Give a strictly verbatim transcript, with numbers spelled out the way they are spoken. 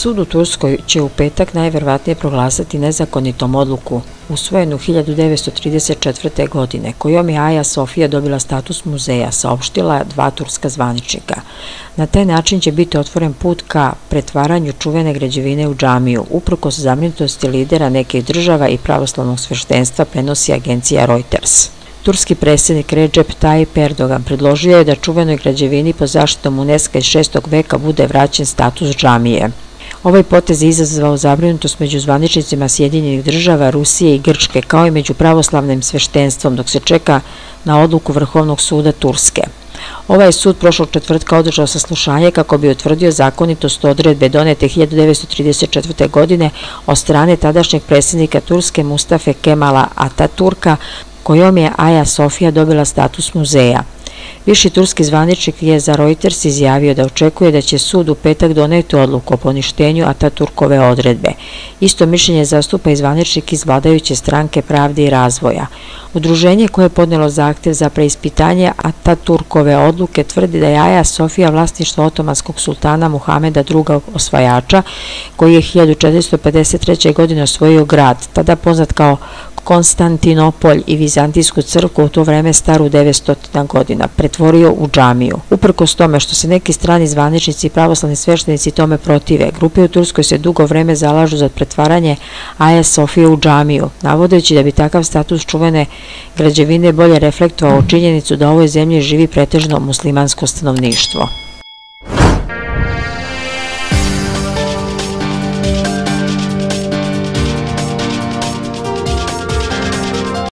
Sud u Turskoj će u petak najverovatnije proglasiti nezakonitom odluku usvojenu hiljadu devetsto trideset četvrte. godine, kojom je Aja Sofija dobila status muzeja, saopštila dva turska zvaničnika. Na taj način će biti otvoren put ka pretvaranju čuvene građevine u džamiju, uprkos zabrinutosti lidera nekih država i pravoslavnog sveštenstva, prenosi agencija Reuters. Turski predsjednik Recep Tayyip Erdogan predložio je da čuvenoj građevini pod zaštitom UNESCO iz šestog veka bude vraćen status džamije. Ovaj potez je izazvao zabrinutost među zvaničnicima Sjedinjenih država, Rusije i Grčke, kao i među pravoslavnim sveštenstvom, dok se čeka na odluku Vrhovnog suda Turske. Ovaj sud prošlog četvrtka održao saslušanje kako bi utvrdio zakonitost odredbe donete hiljadu devetsto trideset četvrte. godine od strane tadašnjeg predsjednika Turske Mustafe Kemala Ataturka, kojom je Aja Sofija dobila status muzeja. Viši turski zvaničnik je za Reuters izjavio da očekuje da će sud u petak doneti odluku o poništenju Ataturkove odredbe. Isto mišljenje zastupa i zvaničnik iz vladajuće stranke Pravde i razvoja. Udruženje koje je podnelo zahtev za preispitanje Ataturkove odluke tvrdi da je Aja Sofija vlasništvo otomanskog sultana Muhameda drugog osvajača, koji je hiljadu četiristo pedeset treće. godine osvojio grad, tada poznat kao Konstantinopolj, i Vizantijsku crkvu, u to vreme staru devetsto godina, pretvorio u džamiju. Uprkos tome što se neki strani zvaničnici i pravoslavni sveštenici tome protive, grupe u Turskoj se dugo vreme zalažu za pretvaranje Aje Sofije u džamiju, navodeći da bi takav status čuvene građevine bolje reflektovao činjenicu da u ovoj zemlji živi pretežno muslimansko stanovništvo.